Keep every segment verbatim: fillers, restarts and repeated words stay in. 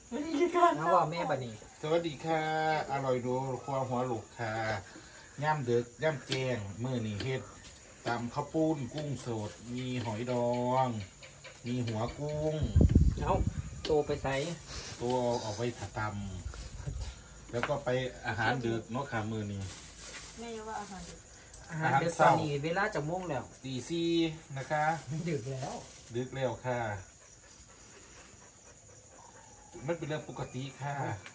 น้าว่าแม่บัดนี้สวัสดีค่ะอร่อยดูครัวหัวหลุกค่ะย่ำเด็กย่ำแจงมื้อนี้เฮ็ดตำข้าวปุ้นกุ้งสดมีหอยดองมีหัวกุ้งเอาโตไปใส่ตัวเอาไปถัดตำแล้วก็ไปอาหารดึกเนาะค่ะมื้อนี้แม่ยังว่าอาหารดึกอาหารดึกตอนนี้เวลาจะม่วงแล้วตีสี่นะคะดึกแล้วดึกแล้วค่ะมันเป็นเรื่องปกติค่ะ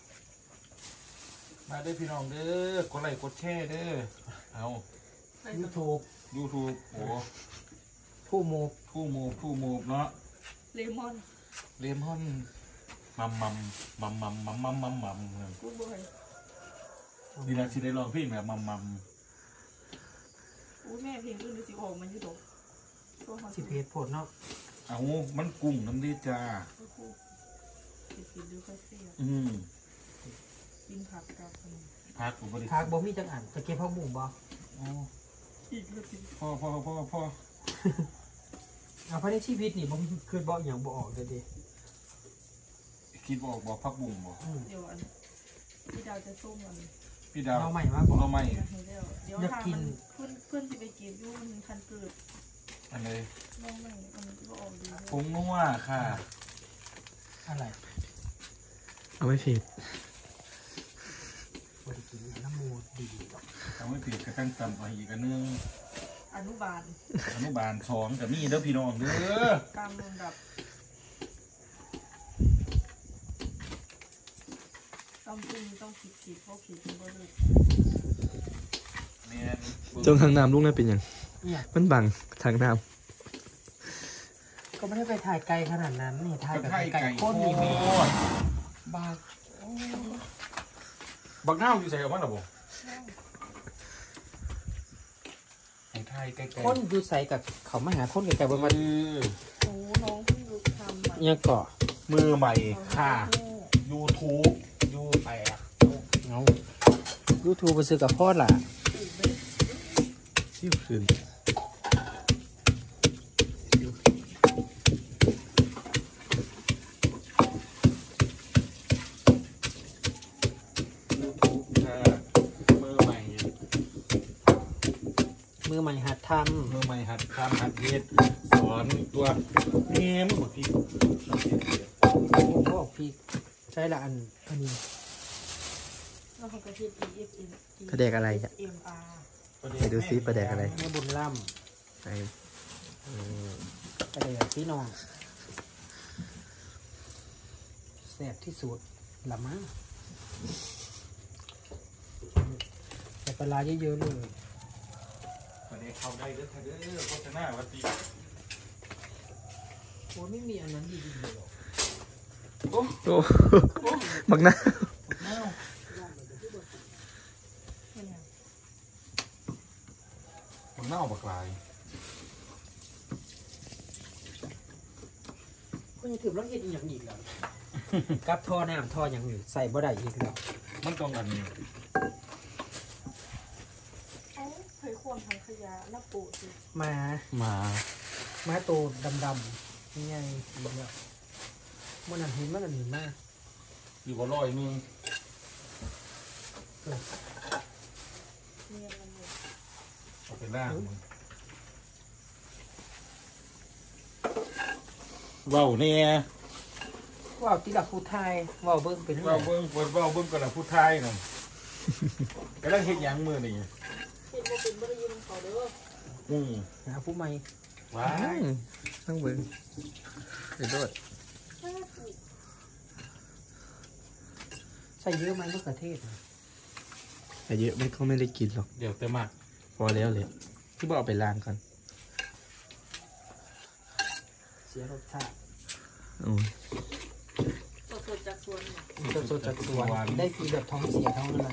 มาเด้อพี่น้องเด้อกดไลค์กดแชร์เด้อเอายูทูบยูทูบโอ้ผู้มูผู้มูผู้มูเนาะเลมอนเลมอนมัมมัมมัมมัมมัมมัมมัมมัมกูบ่อยดีนะสิได้ลองเพลงแบบมัมมัมอู้แม่เพลงอื่นดูสิออกมันอยู่ดอกสิเพจโพดเนาะเอามันกุ้งน้ำดีจ้าอืมกินผักกับผักผมบริผักบ่มีจังอันจะเก็บผักบุ้งบ่พ่อพ่อพ่อพ่อเอาภายในชีวิตนี่บ่คือบ่อย่างบ่ออกเด้อดิคิดบอกบอกผักบุ้งบ่เดี๋ยวอันพี่ดาวจะส้มอันพี่ดาวเราใหม่มากบ่เราใหม่อยากกินเพื่อนเพื่อนที่ไปกินยุ่มันคันเกิดอันไหนน้องใหม่มันก็ออกดีผงนัวค่ะอะไรเอาไม่ผิดบริกินน้ำมูดดีเอาไม่ผิดกระตั้งต่ำไปอีกอันนึงอนุบาลอนุบาลสองกับนี่เด้อพี่น้องเด้อตามลำดับต้องกินต้องผิดผิดเพราะผิดมันก็เลยจงทางน้ำลูกนั่นเป็นยังมันบังทางน้ำก็ไม่ได้ไปถ่ายไกลขนาดนั้นนี่ถ่ายแบบไกลโคตรมีมีบาบักเน่าอยู่ใส่ออกมาหรอบ่ไอ้ไทยไกลๆคนอยู่ใส่กับเขามาหาคนไกลๆบนมันโอ้น้องเพิ่งรู้ทำเนี่ยเกาะมือใหม่ค่ะยูทูบยูแตกเงายูทูบไปซื้อกับพ่อล่ะซิ่วคืนมือใหม่หัดทำมือใหม่หัดทำหัดเฮ็ดสอนตัวนี่มันหมดพี่ผมบอกพี่ใช่ละอันอันนี้แล้วเขาก็คิด อี เอฟ เอ็มประเด็กอะไรจ้ะไปดูซิประเด็กอะไรแม่บุญล่ำไปประเด็กพี่น้องแซ่บที่สุดละมั้งแต่ปลาเยอะๆเลยประเด็กเข้าได้เด้อค่ะเด้อโฆษณาวัดดีโอ้ไม่มีอันนั้นดีๆเลยหรอกโอ้โหบักหน้าบักหน้าบักลายก็ยังถือว่าเห็ดอีกอย่างอีกแล้วกับท่อน้ำท่ออย่างอื่นใส่บ่ได้อีกแล้วมันต้องกันนี้เคยควงทางขยะนับปูสิมามามาโตดำๆนี่ไงแบบนี้มันอันเห็นมันอันเห็นมากอยู่บ่ลอยมึงเอาไปล่างมึงว้าวเนี่ยว้าวที่หลักผู้ไทยว้าวเบิ้งเป็นว้าวเบิ้งว้าวเบิ้งก็หลักผู้ไทยน่ะกำลังเฮ็ดยังมือนี่เฮ็ดบ่เป็นบ่ได้ยินเขาเด้ออืมนะผู้ใหม่ว้ายต้องเบิ้งไปโดดใส่เยอะไหมมะเขือเทศใส่เยอะไม่ก็ไม่ได้กินหรอกเดี๋ยวเต็มมากพอแล้วเลยที่บอกเอาไปล้างก่อนเสียรสชาติสดๆจากสวนสดๆจากสวนได้ฟีแบบท้องเสียท้องอะไร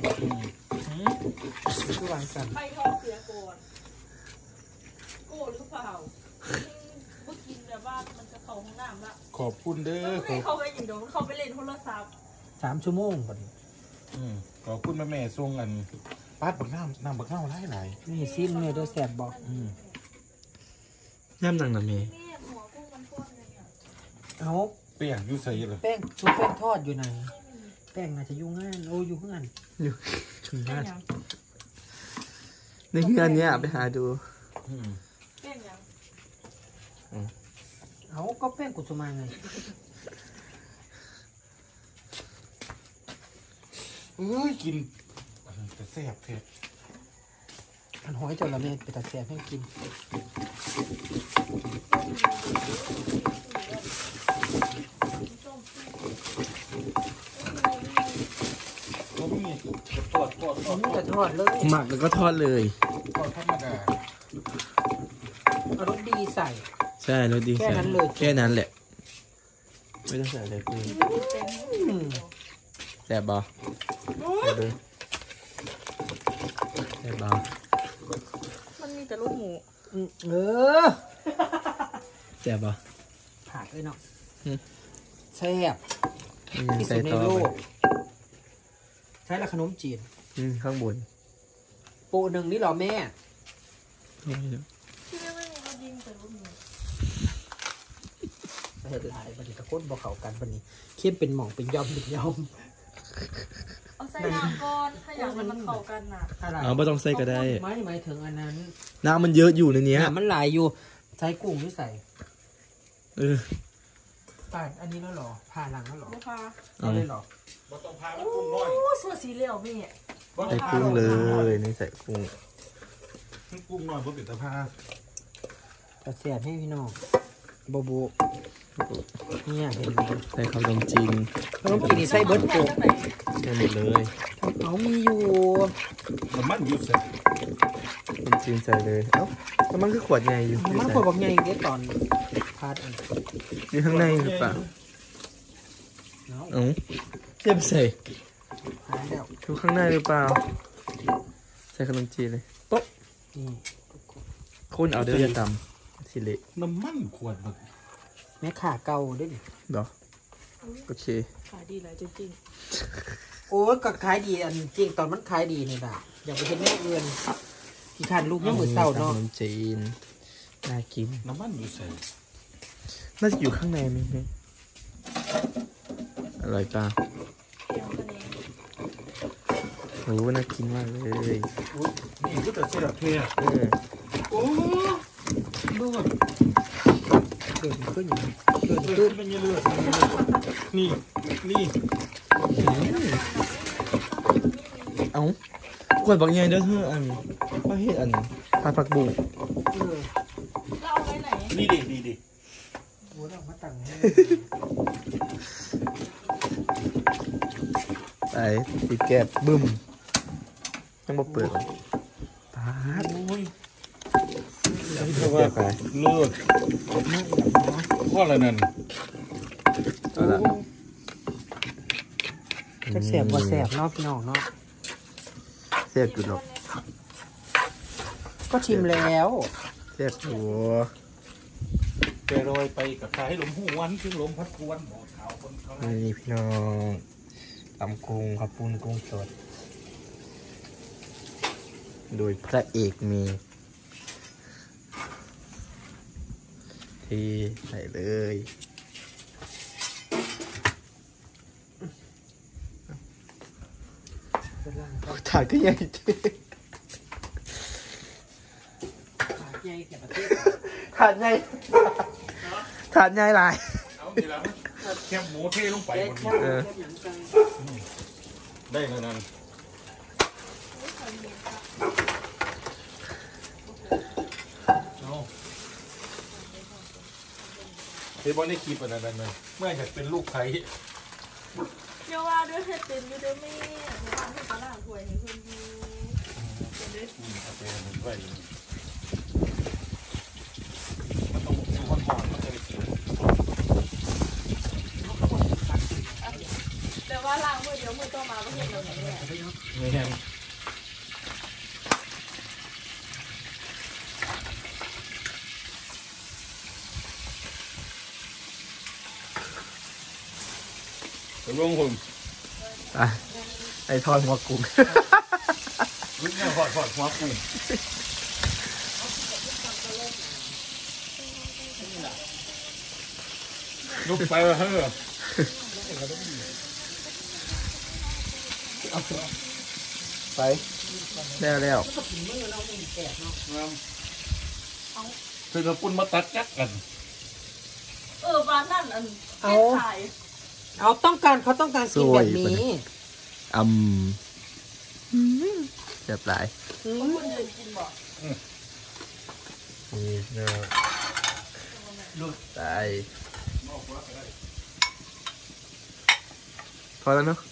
คือวางกันไปท้องเสียก่อนโก้หรือเปล่าเมื่อกินแบบว่ามันจะเข้าห้องน้ำละขอบคุณเด้อไม่เข้าไปอยู่เดี๋ยวมันเข้าไปเล่นโทรศัพท์สามชั่วโมงก่อนขอบคุณแม่แม่ส่งอันปาดบักน้ำน้ำบักน้ำหลายหลายนี่ซิ้นเมย์ด้วยแสบบอกย่ำดังนะเมย์เอาแป้งอยู่ใส่เลยแป้งชุบแป้งทอดอยู่ไหนแป้งน่าจะอยู่งานโอ้อยู่เฮือนอยู่ชุนแป้มาง กยังในเพื่อนเนี้ยไปหาดูอืมแป้งยังเอาก็แป้งกุสุมาไงเอ้ยกินแต่แซ่บเผ็ดอันหอยเจระเม็ดไปตัดแสบให้กินก็มีทอดทอดทอมัดนจะทอดเลยหมักแล้วก็ทอดเลยทอดธรรมดาเอารสดีใส่ใช่แล้วดีแค่นั้นเลยแค่นั้นแหละ ไม่ต้องใส่อะไรเพิ่มอืมแซ่บบ่แซ่บเลยแซ่บบ่มันมีแต่ลูกหมูอืมเออแซ่บบ่ผักเลยเนาะอืมแซ่บนี่ยังที่ใส่สุดในต่อโลไปกใช้ละขนมจีนอืมข้างบนโปะหนึ่งนี่เหรอแม่ไม่รู้ที่ไม่ไม่มีเขายิงแต่ลูกหมูเห็ดลายบันนี้ตะโกนบอกเขากันบันนี้เข้มเป็นหม่องเป็นย่อมเป็นย่อมเอาใส่น้ำก่อนถ้าอยากให้มันเข้ากันน่ะอะไรเอาไม่ต้องใส่ก็ได้ไม่หมายถึงอันนั้นน้ำมันเยอะอยู่ในเนี้ยน้ำมันหลายอยู่ใช้กุ้งที่ใส่เออปาดอันนี้แล้วเหรอผ่าหลังแล้วเหรอลูกค้าเอาเลยเหรอบ่ต้องพามันกุ้งน้อยโอ้ส่วนสีเหลี่ยวแม่บ่ใส่ต้องพากุ้งเลยนี่ใส่กุ้งมันกุ้งน้อยบ่เป็นตะพากระเสียบให้พี่น้องโบโบเนี่ยเห็นไหมใส่ข้าวต้มจีนขนมจีนนี่ใส่เบิร์ดโกะใส่หมดเลยเอามีอยู่น้ำมันอยู่ใส่ต้มจีนใส่เลยเอ้าแล้วมันคือขวดใหญ่อยู่มันขวดบอกไงเด็ตอนพาดอันอยู่ข้างในหรือเปล่าเนาะเอ้าเทียบใส่หายแล้วอยู่ข้างในหรือเปล่า ใส่ขนมจีนเลยโป๊ะนี่คุณเอาเดี๋ยวจะตำทีเละน้ำมันขวดบักแม่ขาเก่าด้วยนี่เดี๋ยวโอเคขายดีหลายจริงโอ้ยก็ขายดีอันจริงตอนมันขายดีนี่ด่ะอย่าไปเห็นแม่เอือนที่ทานลูกยังมือเศร้าเนาะขนมจีนน่ากินน้ำมันอยู่ใส่น่าจะอยู่ข้างในไหมแม่อร่อยเปล่าๆเตรียมคะแนนโอ้น่ากินมากเลยอุ๊ยนี่ก็แต่แซ่บเผ็ดเออโอ้เลือดเกิดขึ้นอย่างนี้เกิดเลืขึ้อน ดเป็นยังเลือดนี่นี่เอ้าขวดบางใหญ่เด้อเธออันก็เห็ดอันผัดผักบุ้งเออแล้วเอาไว้ไหนนี่ดินี่ดิโอ้ยเอามาตั้งให้ไปปิดแก๊สบึ้มยังบ่เปิดปาดโอ้ยปิดแก๊สไปเลือดข้ออะไรนั่นเอาละจะแสบว่าแสบเนาะพี่น้องเนาะเสียบจุดหรอกก็ชิมแล้วเสียบหัวไปโรยไปกับสายลมหวนซึ่งลมพัดกวนบอกขาวคนเขานี่พี่น้องตำกุ้งข้าวปุ้นกุ้งสด โดยพระเอกมีที่ใส่เลยถาดก็ใหญ่จริงใหญ่แต่ประเทศถาดใหญ่ถาดใหญ่หลายเอาดีแล้วแคบหมูเทลงไปแค่บนแค่นี้เออแค่หยังจังได้เลยนั่นเอาเฮ้ยบอลได้คลิปอะไรนั่นเลยเมื่ออยากเป็นลูกไผ่เดี๋ยวว่าด้วยเฮ็ดเป็นอยู่เด้อแม่เดี๋ยวว่าให้ปลาล่างถ้วยให้เพิ่นอยู่เดี๋ยวเด้ออืมเอาไปมันไว้มันต้องดูคนก่อนมันจะได้กินแต่ว่าล้างมือเดี๋ยวมือต่อมาก็เห็นแล้วแม่ไม่แห้งไปลงผมอ่ะไอทอดหัวกุ้งลุกเนี่ยหอดหอดหัวกุ้งลุกไปแล้วเฮ้อไปแล้วแล้วมันก็ถึงมือเราเป็นแตกเนาะคือเราปุ่นมาตัดจักกันเออบ้านนั่นอันเป็นขายเอาต้องการเขาต้องการกินแบบนี้อืมเจ็บหลายอืคนมอื่นกินบ่นี่เนาะตายพอแล้วเนาะ